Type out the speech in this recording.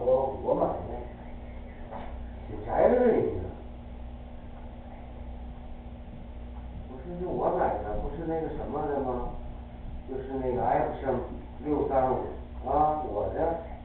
我买的，挺宅着的你呢。不是我买的，不是那个什么的吗？就是那个 F 635啊，我的。